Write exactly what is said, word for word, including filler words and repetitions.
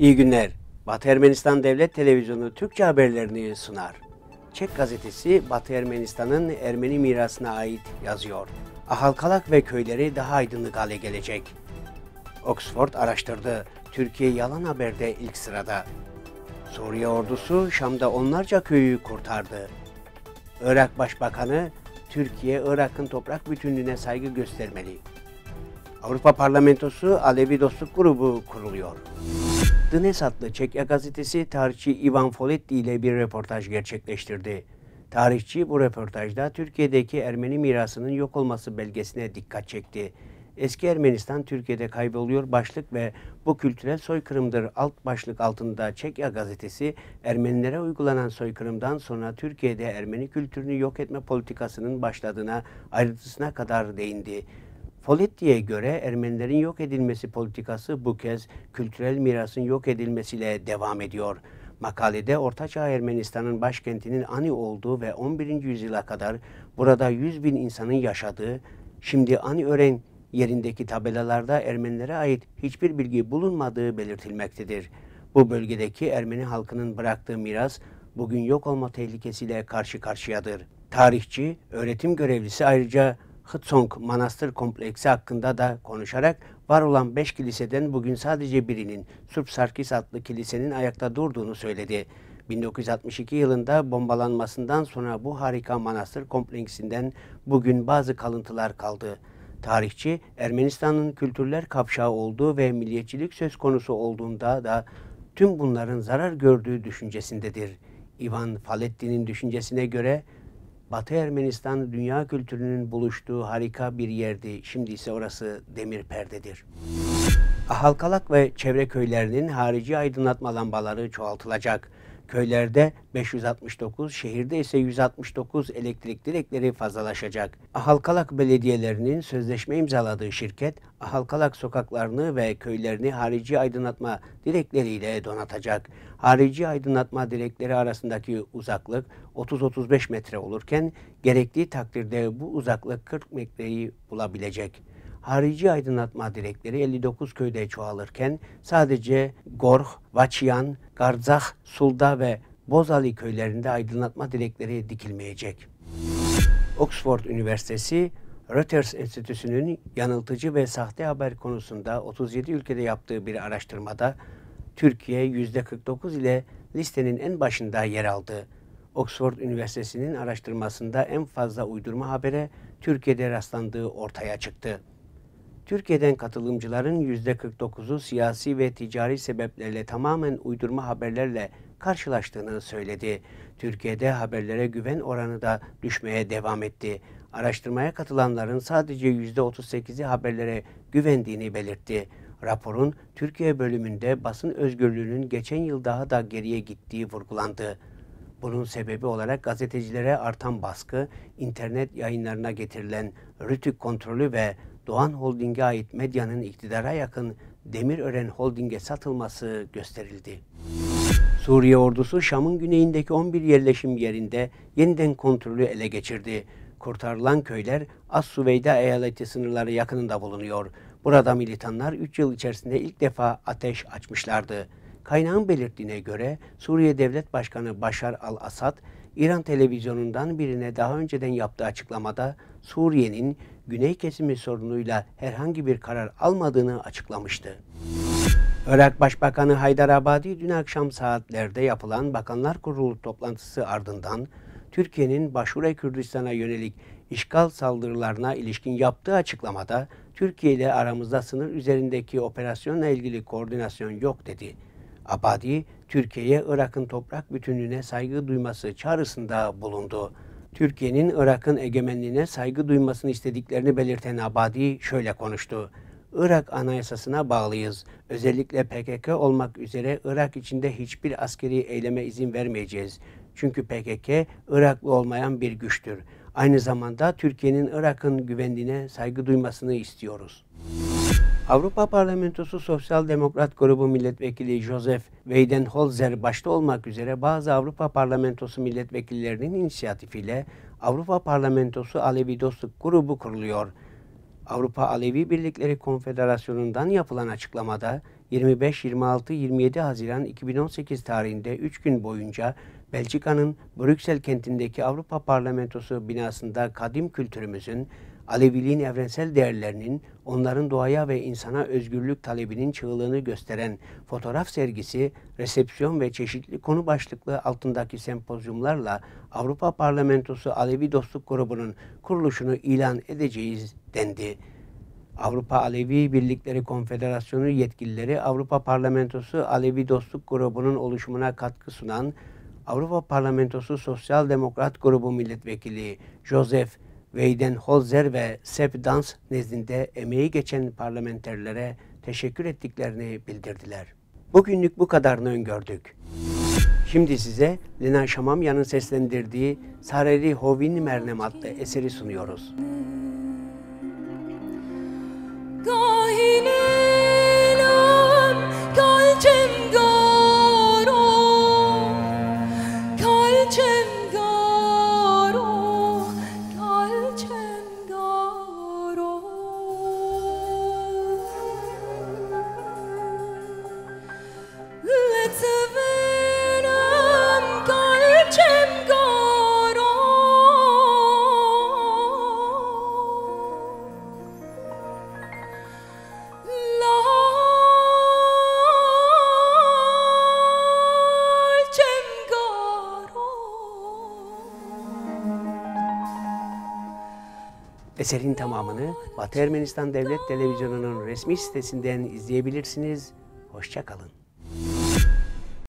İyi günler. Batı Ermenistan Devlet Televizyonu Türkçe haberlerini sunar. Çek gazetesi Batı Ermenistan'ın Ermeni mirasına ait yazıyor. Ahalkalak ve köyleri daha aydınlık hale gelecek. Oxford araştırdı. Türkiye yalan haberde ilk sırada. Suriye ordusu Şam'da onlarca köyü kurtardı. Irak Başbakanı, Türkiye, Irak'ın toprak bütünlüğüne saygı göstermeli. Avrupa Parlamentosu Alevi Dostluk Grubu kuruluyor. Dnes adlı Çekya gazetesi tarihçi Ivan Foletti ile bir röportaj gerçekleştirdi. Tarihçi bu röportajda Türkiye'deki Ermeni mirasının yok olması belgesine dikkat çekti. Eski Ermenistan Türkiye'de kayboluyor başlık ve bu kültürel soykırımdır alt başlık altında Çekya gazetesi Ermenilere uygulanan soykırımdan sonra Türkiye'de Ermeni kültürünü yok etme politikasının başladığına ayrıntısına kadar değindi. Foletti'ye göre Ermenilerin yok edilmesi politikası bu kez kültürel mirasın yok edilmesiyle devam ediyor. Makalede Ortaçağ Ermenistan'ın başkentinin Ani olduğu ve on birinci yüzyıla kadar burada yüz bin insanın yaşadığı, şimdi Aniören yerindeki tabelalarda Ermenilere ait hiçbir bilgi bulunmadığı belirtilmektedir. Bu bölgedeki Ermeni halkının bıraktığı miras bugün yok olma tehlikesiyle karşı karşıyadır. Tarihçi, öğretim görevlisi ayrıca Hıtsong Manastır Kompleksi hakkında da konuşarak var olan beş kiliseden bugün sadece birinin Surp Sarkis adlı kilisenin ayakta durduğunu söyledi. bin dokuz yüz altmış iki yılında bombalanmasından sonra bu harika manastır kompleksinden bugün bazı kalıntılar kaldı. Tarihçi, Ermenistan'ın kültürler kavşağı olduğu ve milliyetçilik söz konusu olduğunda da tüm bunların zarar gördüğü düşüncesindedir. Ivan Foletti'nin düşüncesine göre Batı Ermenistan dünya kültürünün buluştuğu harika bir yerdi. Şimdi ise orası demir perdedir. Ahalkalak ve çevre köylerinin harici aydınlatma lambaları çoğaltılacak. Köylerde beş yüz altmış dokuz, şehirde ise yüz altmış dokuz elektrik direkleri fazlalaşacak. Ahalkalak belediyelerinin sözleşme imzaladığı şirket, Ahalkalak sokaklarını ve köylerini harici aydınlatma direkleriyle donatacak. Harici aydınlatma direkleri arasındaki uzaklık otuz otuz beş metre olurken, gerektiği takdirde bu uzaklık kırk metreyi bulabilecek. Harici aydınlatma direkleri elli dokuz köyde çoğalırken sadece Gorh, Vaçiyan, Garzah, Sulda ve Bozali köylerinde aydınlatma direkleri dikilmeyecek. Oxford Üniversitesi, Reuters Enstitüsü'nün yanıltıcı ve sahte haber konusunda otuz yedi ülkede yaptığı bir araştırmada Türkiye yüzde kırk dokuz ile listenin en başında yer aldı. Oxford Üniversitesi'nin araştırmasında en fazla uydurma habere Türkiye'de rastlandığı ortaya çıktı. Türkiye'den katılımcıların yüzde kırk dokuzu siyasi ve ticari sebeplerle tamamen uydurma haberlerle karşılaştığını söyledi. Türkiye'de haberlere güven oranı da düşmeye devam etti. Araştırmaya katılanların sadece yüzde otuz sekizi haberlere güvendiğini belirtti. Raporun Türkiye bölümünde basın özgürlüğünün geçen yıl daha da geriye gittiği vurgulandı. Bunun sebebi olarak gazetecilere artan baskı, internet yayınlarına getirilen rütük kontrolü ve Doğan Holding'e ait medyanın iktidara yakın Demirören Holding'e satılması gösterildi. Suriye ordusu Şam'ın güneyindeki on bir yerleşim yerinde yeniden kontrolü ele geçirdi. Kurtarılan köyler As-Süveyda eyaleti sınırları yakınında bulunuyor. Burada militanlar üç yıl içerisinde ilk defa ateş açmışlardı. Kaynağın belirttiğine göre Suriye Devlet Başkanı Başar al-Asad, İran televizyonundan birine daha önceden yaptığı açıklamada Suriye'nin güney kesimi sorunuyla herhangi bir karar almadığını açıklamıştı. Irak Başbakanı Haydar Abadi dün akşam saatlerde yapılan Bakanlar Kurulu toplantısı ardından Türkiye'nin Başure Kürdistan'a yönelik işgal saldırılarına ilişkin yaptığı açıklamada Türkiye ile aramızda sınır üzerindeki operasyonla ilgili koordinasyon yok dedi. Abadi, Türkiye'ye Irak'ın toprak bütünlüğüne saygı duyması çağrısında bulundu. Türkiye'nin Irak'ın egemenliğine saygı duymasını istediklerini belirten Abadi şöyle konuştu. Irak Anayasası'na bağlıyız. Özellikle P K K olmak üzere Irak içinde hiçbir askeri eyleme izin vermeyeceğiz. Çünkü P K K Iraklı olmayan bir güçtür. Aynı zamanda Türkiye'nin Irak'ın güvenliğine saygı duymasını istiyoruz. Avrupa Parlamentosu Sosyal Demokrat Grubu Milletvekili Josef Weidenholzer başta olmak üzere bazı Avrupa Parlamentosu milletvekillerinin inisiyatifiyle Avrupa Parlamentosu Alevi Dostluk Grubu kuruluyor. Avrupa Alevi Birlikleri Konfederasyonu'ndan yapılan açıklamada yirmi beş, yirmi altı, yirmi yedi Haziran iki bin on sekiz tarihinde üç gün boyunca Belçika'nın Brüksel kentindeki Avrupa Parlamentosu binasında kadim kültürümüzün, Aleviliğin evrensel değerlerinin, onların doğaya ve insana özgürlük talebinin çığlığını gösteren fotoğraf sergisi, resepsiyon ve çeşitli konu başlıklı altındaki sempozyumlarla Avrupa Parlamentosu Alevi Dostluk Grubu'nun kuruluşunu ilan edeceğiz dendi. Avrupa Alevi Birlikleri Konfederasyonu yetkilileri Avrupa Parlamentosu Alevi Dostluk Grubu'nun oluşumuna katkı sunan Avrupa Parlamentosu Sosyal Demokrat Grubu Milletvekili Joseph Weidenholzer ve Sepp Dans nezdinde emeği geçen parlamenterlere teşekkür ettiklerini bildirdiler. Bugünlük bu kadarını öngördük. Şimdi size Lena Şamamyan'ın seslendirdiği Sareri Hovin Mernem adlı eseri sunuyoruz. Eserin tamamını Batı Ermenistan Devlet Televizyonu'nun resmi sitesinden izleyebilirsiniz. Hoşça kalın.